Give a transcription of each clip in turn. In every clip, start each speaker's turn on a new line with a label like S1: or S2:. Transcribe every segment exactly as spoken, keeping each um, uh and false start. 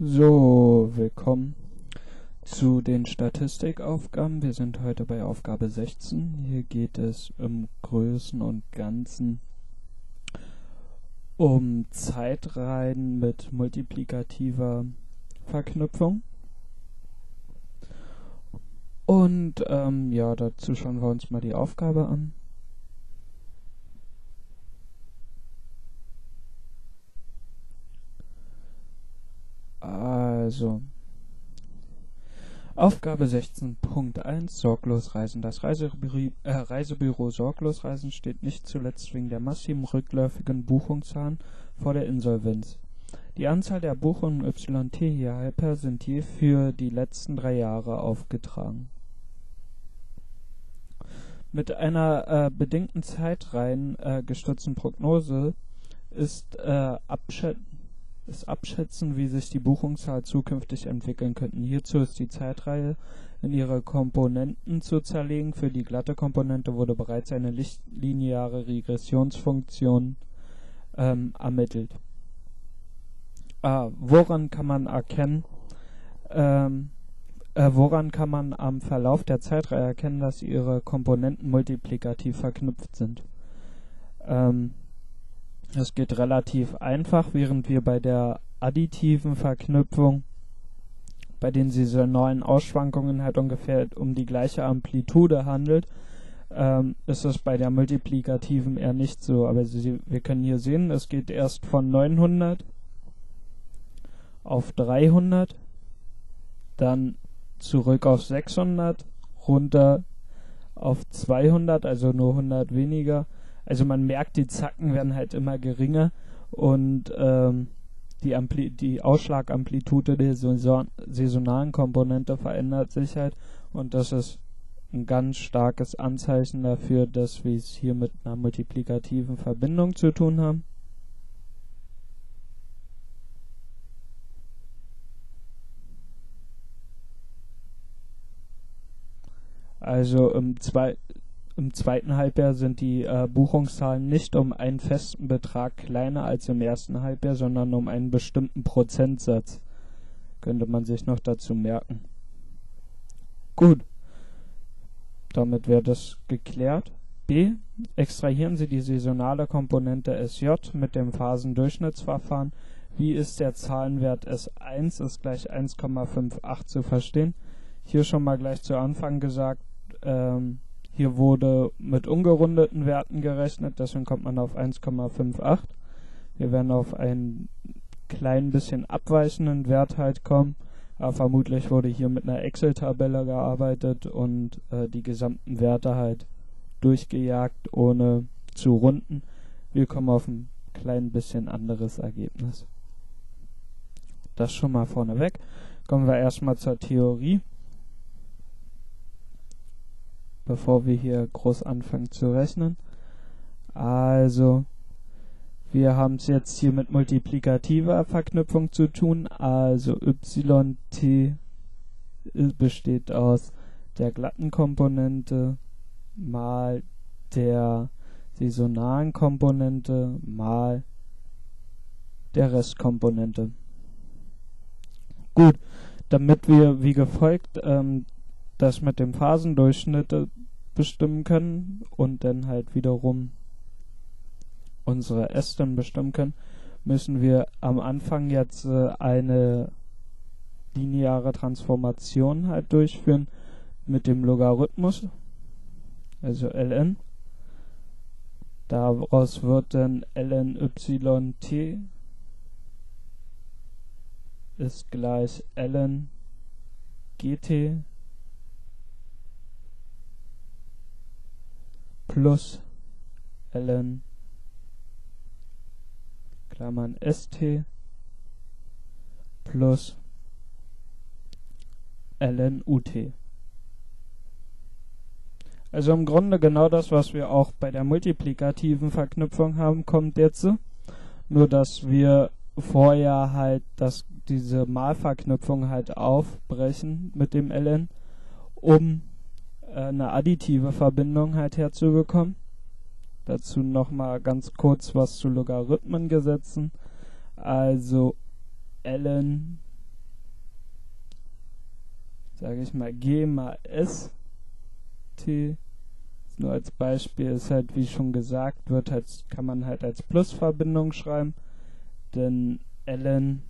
S1: So, willkommen zu den Statistikaufgaben. Wir sind heute bei Aufgabe sechzehn. Hier geht es im Großen und Ganzen um Zeitreihen mit multiplikativer Verknüpfung. Und ähm, ja, dazu schauen wir uns mal die Aufgabe an. Also, Aufgabe sechzehn Punkt eins, sorglos reisen. Das Reisebüro, äh, Reisebüro Sorglos Reisen steht nicht zuletzt wegen der massiven rückläufigen Buchungszahlen vor der Insolvenz. Die Anzahl der Buchungen Y T hierhalber sind je für die letzten drei Jahre aufgetragen. Mit einer äh, bedingten Zeitreihen äh, gestützten Prognose ist äh, abschätzen ist abschätzen, wie sich die Buchungszahl zukünftig entwickeln könnten. Hierzu ist die Zeitreihe in ihre Komponenten zu zerlegen. Für die glatte Komponente wurde bereits eine lineare Regressionsfunktion ähm, ermittelt. Ah, woran kann man erkennen, ähm, äh, woran kann man am Verlauf der Zeitreihe erkennen, dass ihre Komponenten multiplikativ verknüpft sind? Ähm, Das geht relativ einfach, während wir bei der additiven Verknüpfung, bei den saisonalen Ausschwankungen halt ungefähr um die gleiche Amplitude handelt, ähm, ist es bei der multiplikativen eher nicht so. Aber Sie, wir können hier sehen, es geht erst von neunhundert auf dreihundert, dann zurück auf sechshundert, runter auf zweihundert, also nur hundert weniger. Also man merkt, die Zacken werden halt immer geringer und ähm, die, Ampli die Ausschlagamplitude der Saison saisonalen Komponente verändert sich halt, und das ist ein ganz starkes Anzeichen dafür, dass wir es hier mit einer multiplikativen Verbindung zu tun haben. Also im zwei Im zweiten Halbjahr sind die äh, Buchungszahlen nicht um einen festen Betrag kleiner als im ersten Halbjahr, sondern um einen bestimmten Prozentsatz. Könnte man sich noch dazu merken. Gut, damit wäre das geklärt. B. Extrahieren Sie die saisonale Komponente S J mit dem Phasendurchschnittsverfahren. Wie ist der Zahlenwert S eins ist gleich eins Komma acht zu verstehen? Hier schon mal gleich zu Anfang gesagt, ähm, hier wurde mit ungerundeten Werten gerechnet, deswegen kommt man auf eins Komma acht. Wir werden auf einen klein bisschen abweichenden Wert halt kommen, aber vermutlich wurde hier mit einer Excel-Tabelle gearbeitet und äh, die gesamten Werte halt durchgejagt, ohne zu runden. Wir kommen auf ein klein bisschen anderes Ergebnis. Das schon mal vorneweg. Kommen wir erstmal zur Theorie, bevor wir hier groß anfangen zu rechnen. Also, wir haben es jetzt hier mit multiplikativer Verknüpfung zu tun. Also Y T besteht aus der glatten Komponente mal der saisonalen Komponente mal der Restkomponente. Gut, damit wir wie gefolgt ähm, das mit dem Phasendurchschnitt bestimmen können und dann halt wiederum unsere S dann bestimmen können, müssen wir am Anfang jetzt äh, eine lineare Transformation halt durchführen mit dem Logarithmus, also ln. Daraus wird dann ln y t ist gleich ln gt plus ln Klammern st plus ln ut. Also im Grunde genau das, was wir auch bei der multiplikativen Verknüpfung haben, kommt jetzt. Nur dass wir vorher halt das, diese Malverknüpfung halt aufbrechen mit dem ln, um eine additive Verbindung halt herzubekommen. Dazu nochmal ganz kurz was zu Logarithmengesetzen. Also ln sage ich mal, G mal S, T, nur als Beispiel, ist halt, wie schon gesagt, wird halt, kann man halt als Plusverbindung schreiben, denn ln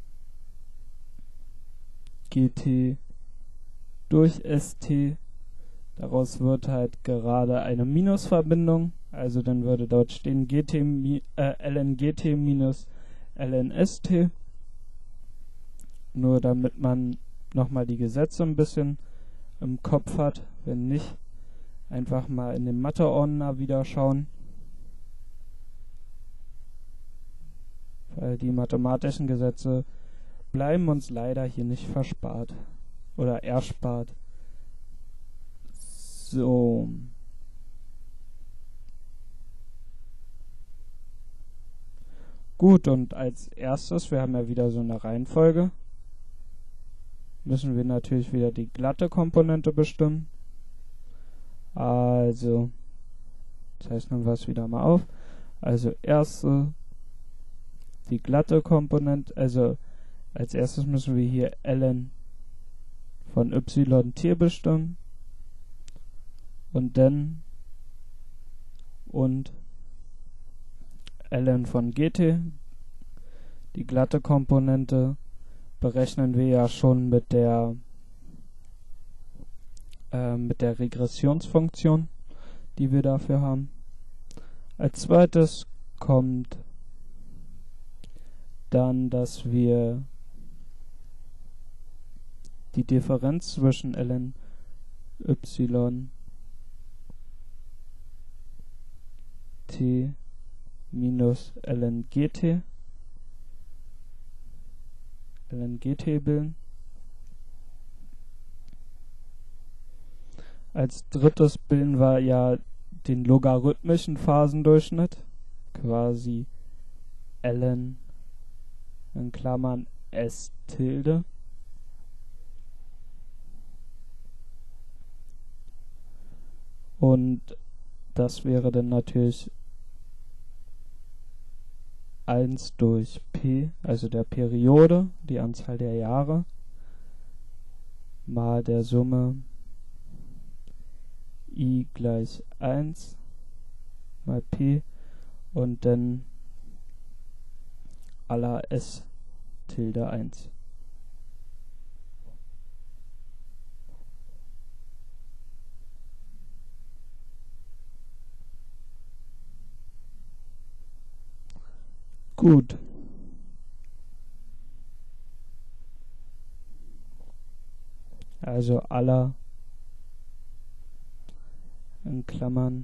S1: gt durch st, daraus wird halt gerade eine Minusverbindung, also dann würde dort stehen gt, äh, ln gt minus ln st, nur damit man nochmal die Gesetze ein bisschen im Kopf hat, wenn nicht, einfach mal in den Mathe-Ordner wieder schauen, weil die mathematischen Gesetze bleiben uns leider hier nicht verspart oder erspart. So. Gut, und als erstes, wir haben ja wieder so eine Reihenfolge, müssen wir natürlich wieder die glatte Komponente bestimmen. Also, zeichnen wir es wieder mal auf. Also erste, die glatte Komponente, also als erstes müssen wir hier ln von yt bestimmen und dann und ln von gt. Die glatte Komponente berechnen wir ja schon mit der äh, mit der Regressionsfunktion, die wir dafür haben. Als zweites kommt dann, dass wir die Differenz zwischen ln y t minus ln gt ln gt bilden. Als drittes bilden wir ja den logarithmischen Phasendurchschnitt, quasi ln in Klammern s tilde. Und das wäre dann natürlich eins durch P, also der Periode, die Anzahl der Jahre, mal der Summe I gleich eins mal P und dann aller S tilde eins. Gut. Also aller in Klammern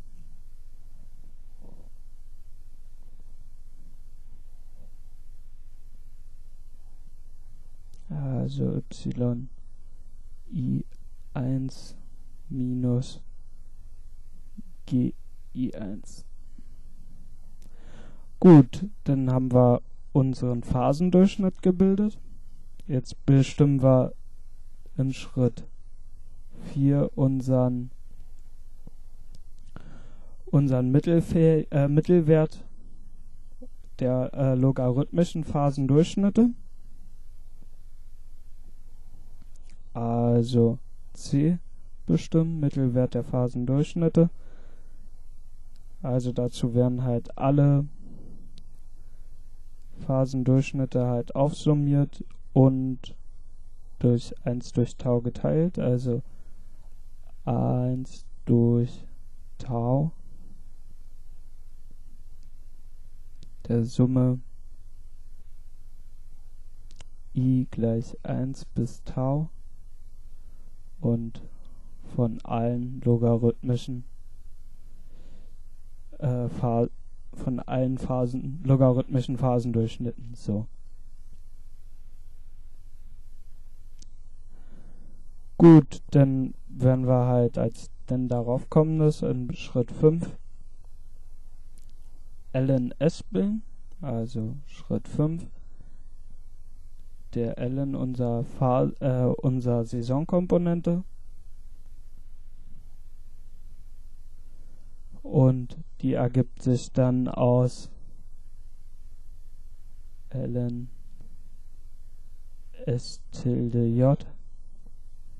S1: also y i eins minus g i eins. Gut, dann haben wir unseren Phasendurchschnitt gebildet. Jetzt bestimmen wir in Schritt vier unseren unseren Mittelfe äh, Mittelwert der äh, logarithmischen Phasendurchschnitte. Also C bestimmen, Mittelwert der Phasendurchschnitte. Also dazu werden halt alle Phasendurchschnitte halt aufsummiert und durch eins durch Tau geteilt, also eins durch Tau der Summe I gleich eins bis Tau und von allen logarithmischen äh, Phasen von allen Phasen, logarithmischen Phasendurchschnitten. So. Gut, dann werden wir halt als denn darauf kommendes in Schritt fünf ln s bilden, also Schritt fünf, der ln unser, Pha äh, unser Saisonkomponente und die ergibt sich dann aus ln s tilde j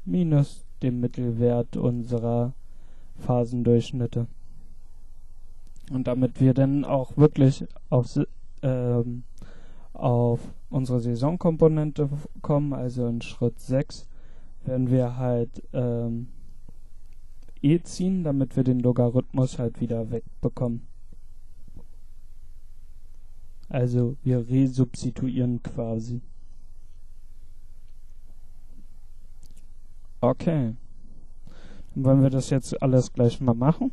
S1: minus dem Mittelwert unserer Phasendurchschnitte. Und damit wir dann auch wirklich auf, ähm, auf unsere Saisonkomponente kommen, also in Schritt sechs, werden wir halt ähm, e ziehen, damit wir den Logarithmus halt wieder wegbekommen. Also wir resubstituieren quasi. Okay. Dann wollen wir das jetzt alles gleich mal machen.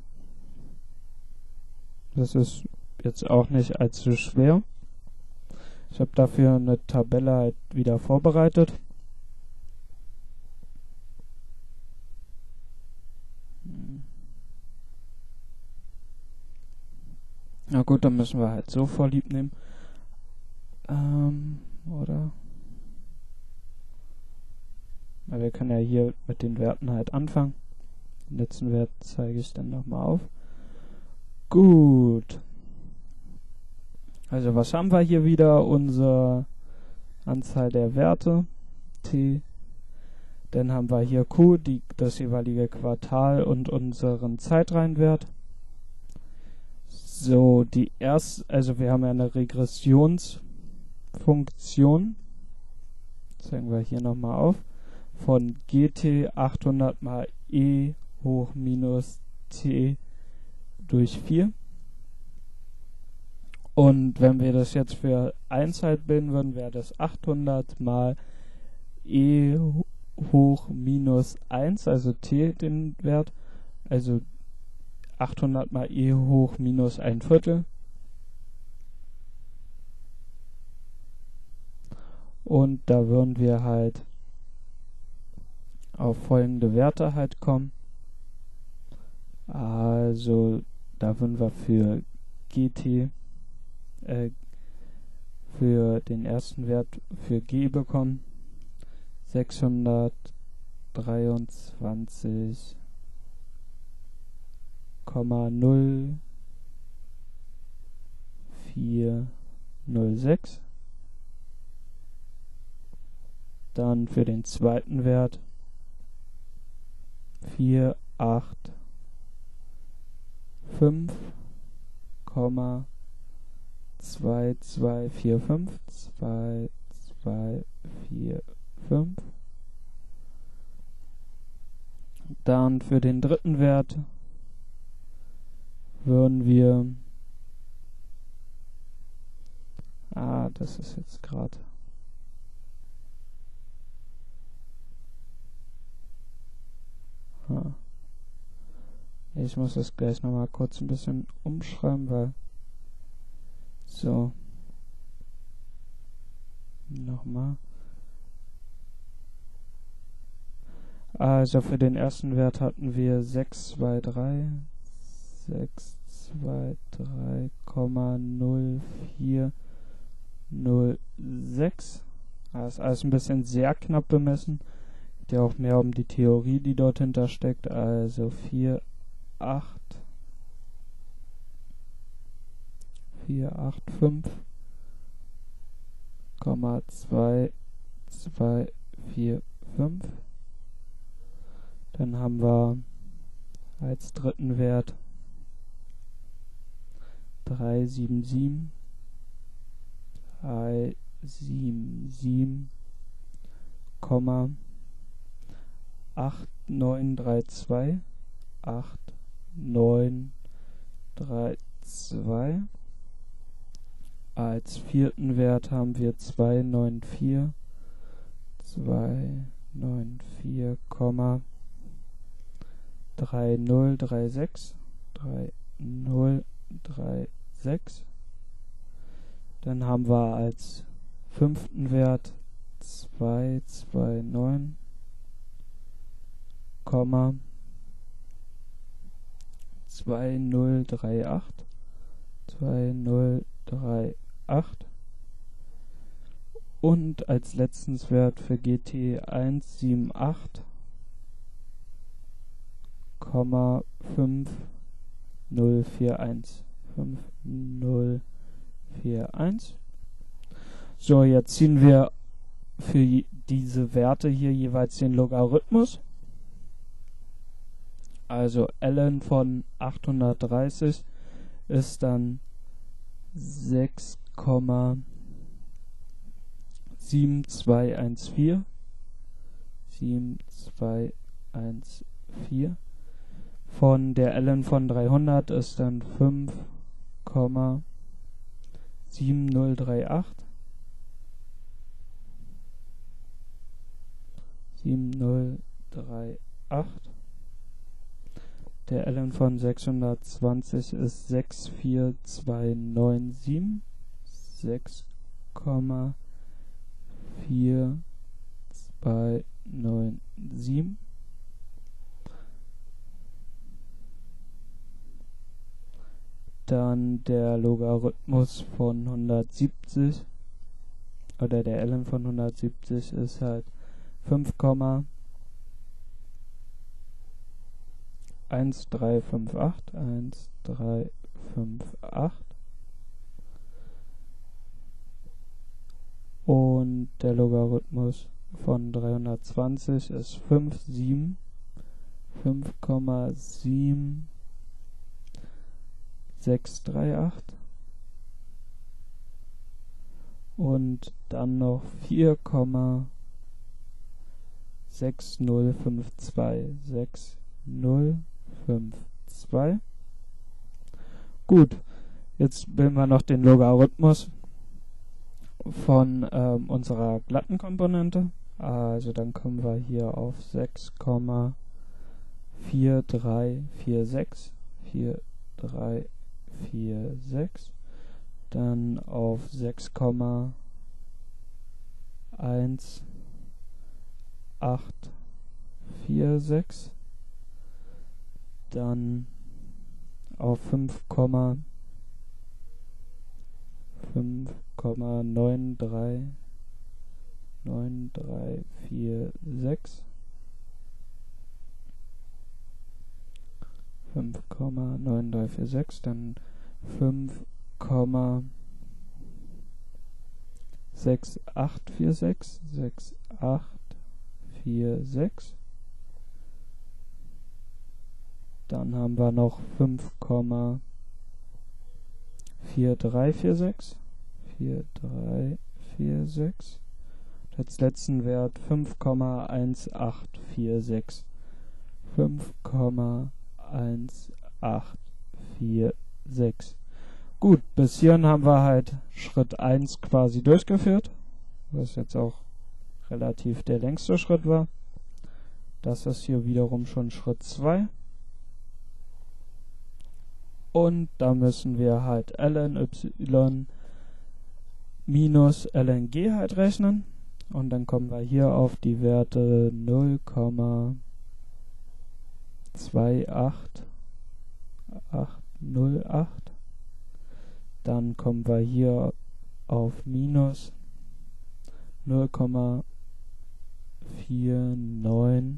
S1: Das ist jetzt auch nicht allzu schwer. Ich habe dafür eine Tabelle halt wieder vorbereitet. Na gut, dann müssen wir halt so vorlieb nehmen. Ähm, oder? Ja, wir können ja hier mit den Werten halt anfangen. Den letzten Wert zeige ich dann nochmal auf. Gut. Also was haben wir hier wieder? Unsere Anzahl der Werte, T. Dann haben wir hier Q, die, das jeweilige Quartal und unseren Zeitreihenwert. So, die erste, also wir haben ja eine Regressionsfunktion. Zeigen wir hier nochmal auf. Von gt achthundert mal e hoch minus t durch vier. Und wenn wir das jetzt für eins halt bilden würden, wäre das achthundert mal e hoch minus eins, also t den Wert, also achthundert mal e hoch minus ein Viertel. Und da würden wir halt auf folgende Werte halt kommen. Also da würden wir für gt äh, für den ersten Wert für g bekommen sechshundertdreiundzwanzig Komma null vier null sechs. Dann für den zweiten Wert vier acht fünf Komma zwei zwei vier fünf zwei zwei vier fünf. Dann für den dritten Wert würden wir, ah, das ist jetzt gerade, ah. Ich muss das gleich nochmal kurz ein bisschen umschreiben, weil, so, nochmal. Also für den ersten Wert hatten wir sechs zwei drei sechs zwei drei Komma null vier null sechs. Das ist alles ein bisschen sehr knapp bemessen. Geht ja auch mehr um die Theorie, die dort hinter steckt. Also vier acht vier acht fünf Komma zwei zwei vier fünf. Dann haben wir als dritten Wert drei sieben sieben drei sieben sieben Komma acht neun drei zwei acht neun drei zwei. Als vierten Wert haben wir zwei neun vier zwei neun vier Komma drei null drei sechs drei null drei sechs. Dann haben wir als fünften Wert zwei zwei neun Komma zwei null drei acht zwei null drei acht. Und als letztens Wert für G T eins sieben acht Komma fünf null vier eins fünf null vier eins. So, jetzt ziehen wir für diese Werte hier jeweils den Logarithmus. Also ln von achthundertdreißig ist dann sechs Komma sieben zwei eins vier. sieben zwei eins vier. Von der ln von dreihundert ist dann fünf Komma sieben null drei acht. sieben null drei acht. Der ln von sechshundertzwanzig ist sechs vier zwei neun sieben. sechs Komma vier zwei neun sieben. Dann der Logarithmus von hundertsiebzig, oder der ln von hundertsiebzig ist halt fünf Komma eins drei fünf acht. eins drei fünf acht. Und der Logarithmus von dreihundertzwanzig ist fünf sieben. fünf Komma sieben sechs drei acht. Und dann noch vier Komma sechs null fünf zwei. sechs null fünf zwei. Gut, jetzt bilden wir noch den Logarithmus von ähm, unserer glatten Komponente. Also dann kommen wir hier auf sechs Komma vier drei vier sechs. vier drei vier sechs. Dann auf sechs Komma eins acht vier sechs. Dann auf fünf Komma neun drei neun drei vier sechs. fünf Komma neun drei vier sechs. Dann fünf Komma sechs acht vier sechs. sechs acht vier sechs. Dann haben wir noch fünf Komma vier drei vier sechs. vier drei vier sechs. Als letzten Wert fünf Komma eins acht vier sechs. fünf Komma eins acht vier sechs. Gut, bis hierhin haben wir halt Schritt eins quasi durchgeführt, was jetzt auch relativ der längste Schritt war. Das ist hier wiederum schon Schritt zwei. Und da müssen wir halt ln y minus ln g halt rechnen. Und dann kommen wir hier auf die Werte null Komma zwei acht acht null acht. Dann kommen wir hier auf minus null Komma vier neun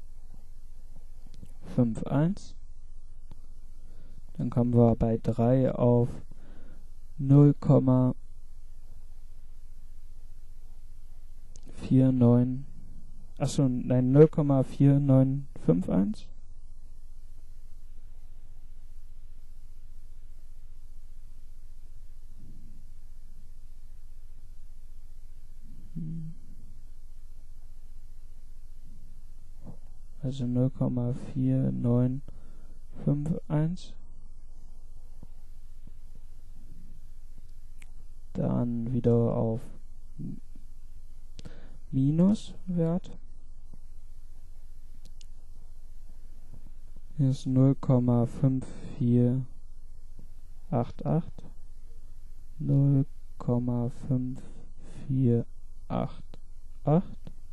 S1: fünf eins. Dann kommen wir bei drei auf null Komma vier neun, achso, nein, null Komma vier neun fünf eins. Also null Komma vier neun fünf eins. Dann wieder auf Minuswert. Hier ist null Komma fünf vier acht acht. null Komma fünf vier acht acht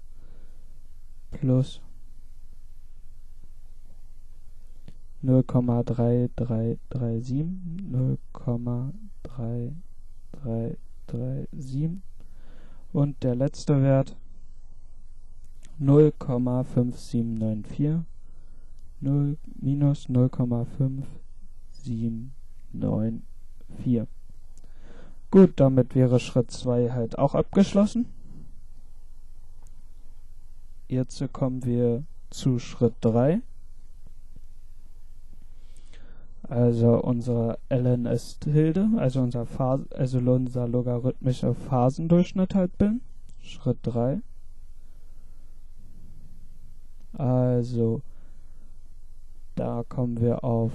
S1: plus null Komma drei drei drei sieben. null Komma drei drei drei sieben. Und der letzte Wert null Komma fünf sieben neun vier. null minus null Komma fünf sieben neun vier. Gut, damit wäre Schritt zwei halt auch abgeschlossen. Jetzt kommen wir zu Schritt drei. Also unser ln ist Tilde, also unser, Phas also unser logarithmischer Phasendurchschnitt halt bilden. Schritt drei. Also da kommen wir auf,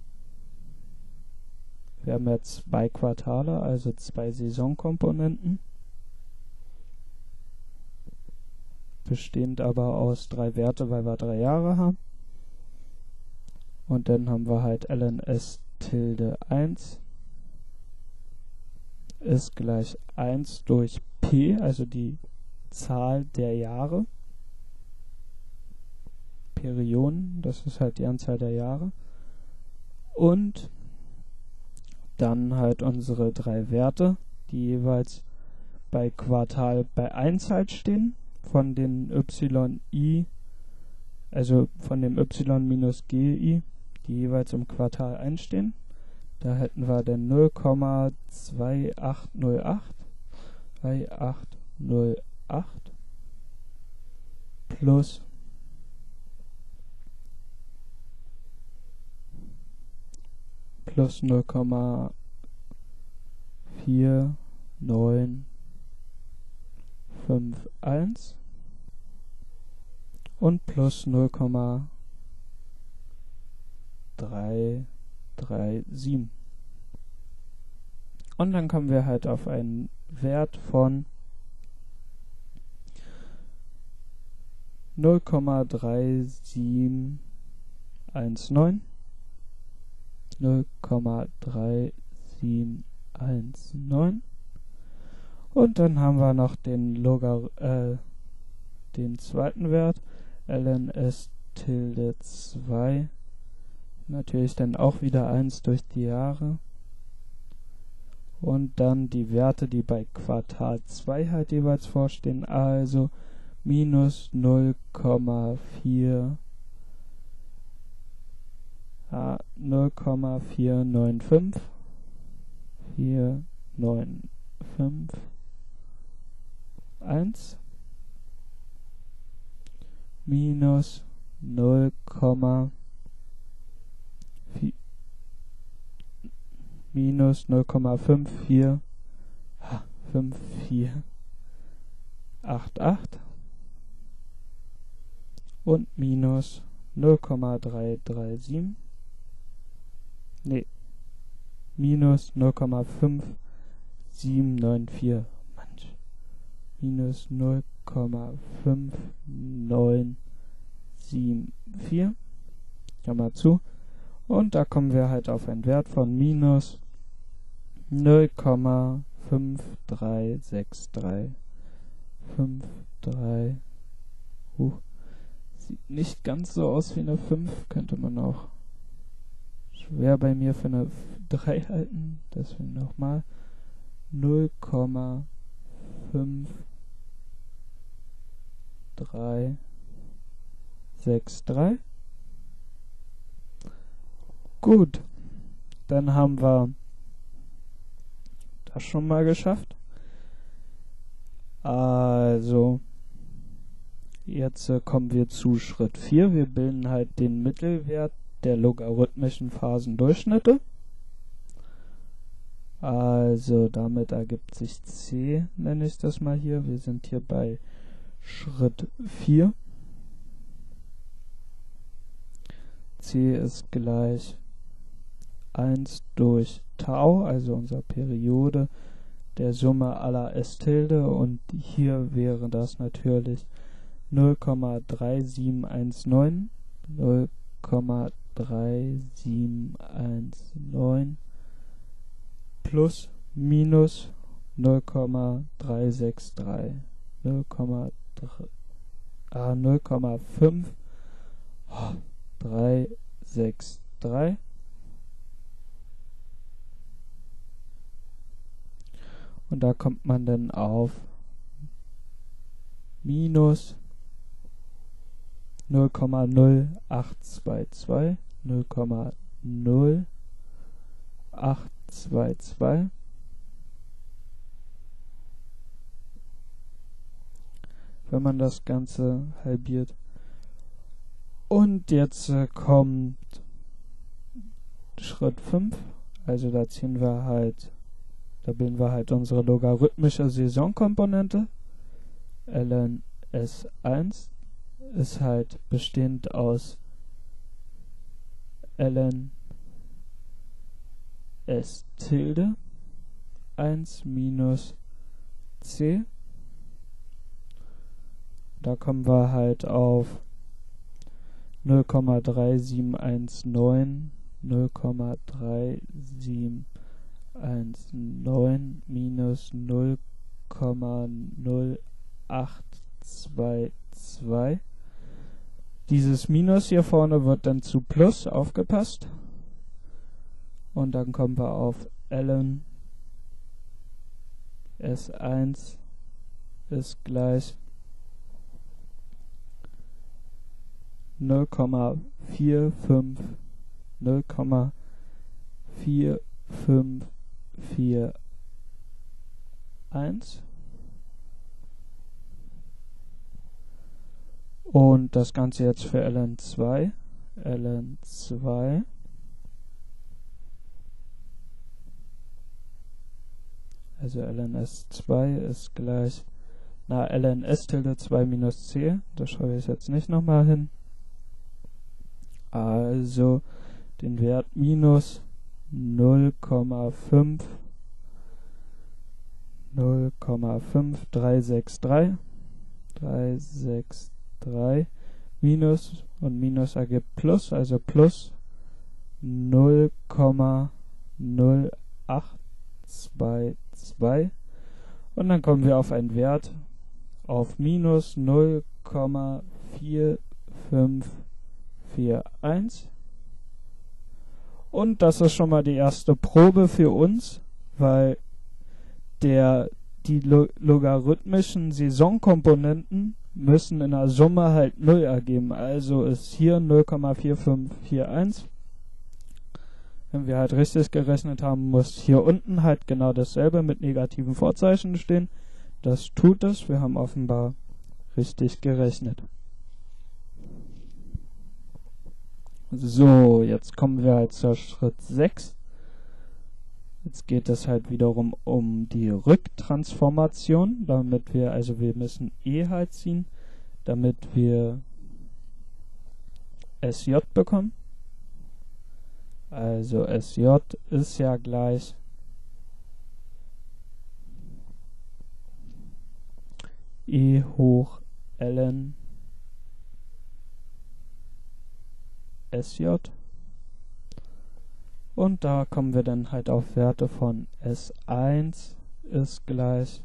S1: wir haben jetzt zwei Quartale, also zwei Saisonkomponenten, bestehend aber aus drei Werte, weil wir drei Jahre haben. Und dann haben wir halt ln s Tilde eins ist gleich eins durch P, also die Zahl der Jahre. Perioden, das ist halt die Anzahl der Jahre. Und dann halt unsere drei Werte, die jeweils bei Quartal bei eins halt stehen, von den yi, also von dem y minus gi, die jeweils im Quartal eins stehen. Da hätten wir dann null Komma zwei acht null acht, zwei acht null acht plus plus null Komma vier neun fünf eins und plus null Komma drei drei sieben. Und dann kommen wir halt auf einen Wert von null Komma drei sieben eins neun, null Komma drei sieben eins neun, und dann haben wir noch den Logar äh, den zweiten Wert ln s Tilde zwei, natürlich dann auch wieder eins durch die Jahre, und dann die Werte, die bei Quartal zwei halt jeweils vorstehen, also minus null Komma vier ah, null Komma vier neun fünf vier neun fünf eins minus null Komma vier minus null Komma fünf vier fünf vier acht acht und minus null Komma drei drei sieben, nee, minus null Komma fünf sieben neun vier, Mensch, minus null Komma fünf neun sieben vier, Klammer zu, und da kommen wir halt auf einen Wert von minus null Komma fünf drei sechs drei fünf drei. Uh, sieht nicht ganz so aus wie eine fünf, könnte man auch schwer bei mir für eine drei halten, deswegen nochmal null Komma fünf drei sechs drei. Gut, dann haben wir das schon mal geschafft. Also, jetzt äh, kommen wir zu Schritt vier. Wir bilden halt den Mittelwert der logarithmischen Phasendurchschnitte. Also, damit ergibt sich C, nenne ich das mal hier. Wir sind hier bei Schritt vier. C ist gleich eins durch Tau, also unsere Periode der Summe aller S Tilde, und hier wäre das natürlich null Komma drei sieben eins neun, null Komma drei sieben eins neun plus minus null Komma drei sechs drei, null Komma fünf drei sechs drei und da kommt man dann auf minus null Komma null acht zwei zwei, null Komma null acht zwei zwei wenn man das Ganze halbiert. Und jetzt äh, kommt Schritt fünf, also da ziehen wir halt, da bilden wir halt unsere logarithmische Saisonkomponente. ln S eins ist halt bestehend aus ln S Tilde eins minus c. Da kommen wir halt auf null Komma drei sieben eins neun, null Komma drei sieben eins neun minus null Komma null acht zwei zwei. Dieses Minus hier vorne wird dann zu Plus aufgepasst. Und dann kommen wir auf ln S eins ist gleich null Komma vier fünf null Komma vier fünf vier eins. Und das Ganze jetzt für ln zwei. ln zwei also ln S zwei ist gleich, na, ln S Tilde zwei minus c, das schreibe ich jetzt nicht nochmal hin. Also den Wert minus null Komma fünf null Komma fünf drei sechs drei drei sechs drei minus, und minus ergibt plus, also plus null Komma null acht zwei zwei, und dann kommen wir auf einen Wert auf minus null Komma vier fünf vier eins. Und das ist schon mal die erste Probe für uns, weil der die lo logarithmischen Saisonkomponenten müssen in der Summe halt null ergeben. Also ist hier null Komma vier fünf vier eins. Wenn wir halt richtig gerechnet haben, muss hier unten halt genau dasselbe mit negativen Vorzeichen stehen. Das tut es. Wir haben offenbar richtig gerechnet. So, jetzt kommen wir halt zur Schritt sechs. Jetzt geht es halt wiederum um die Rücktransformation, damit wir, also wir müssen E halt ziehen, damit wir S J bekommen. Also S J ist ja gleich E hoch ln S J. Und da kommen wir dann halt auf Werte von S eins ist gleich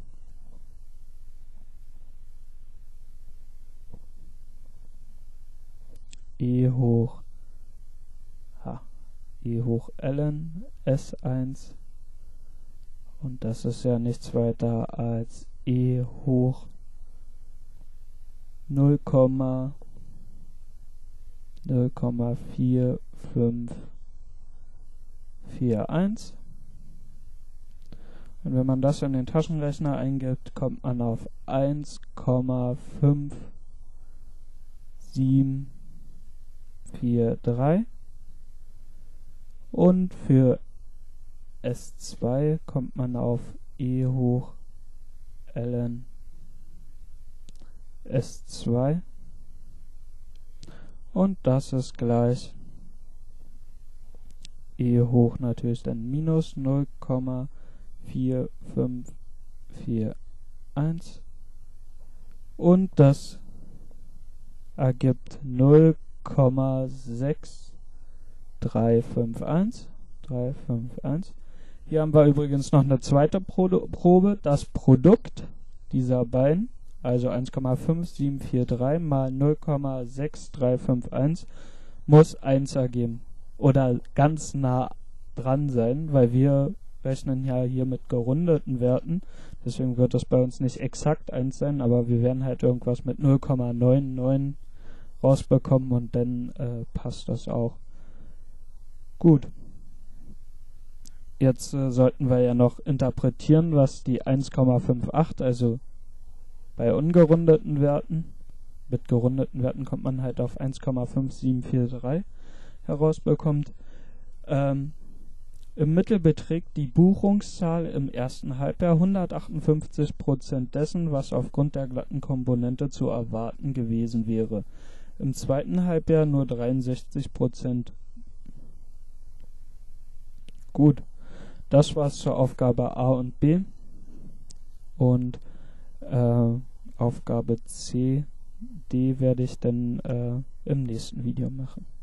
S1: E hoch ha, E hoch ln S eins, und das ist ja nichts weiter als E hoch null Komma vier fünf vier eins. Und wenn man das in den Taschenrechner eingibt, kommt man auf eins Komma fünf sieben vier drei. Und für S zwei kommt man auf E hoch ln S zwei. Und das ist gleich E hoch natürlich dann minus null Komma vier fünf vier eins. Und das ergibt null Komma sechs drei fünf eins. drei fünf eins. Hier haben wir übrigens noch eine zweite Pro Probe, das Produkt dieser beiden. Also eins Komma fünf sieben vier drei mal null Komma sechs drei fünf eins muss eins ergeben. Oder ganz nah dran sein, weil wir rechnen ja hier mit gerundeten Werten. Deswegen wird das bei uns nicht exakt eins sein, aber wir werden halt irgendwas mit null Komma neun neun rausbekommen, und dann äh, passt das auch. Gut. Jetzt äh, sollten wir ja noch interpretieren, was die eins Komma fünf acht, also Bei ungerundeten Werten, mit gerundeten Werten kommt man halt auf eins Komma fünf sieben vier drei herausbekommt. Ähm, Im Mittel beträgt die Buchungszahl im ersten Halbjahr hundertachtundfünfzig Prozent dessen, was aufgrund der glatten Komponente zu erwarten gewesen wäre. Im zweiten Halbjahr nur dreiundsechzig Prozent. Gut, das war's zur Aufgabe A und B. Und äh, Aufgabe C, D werde ich dann äh, im nächsten Video machen.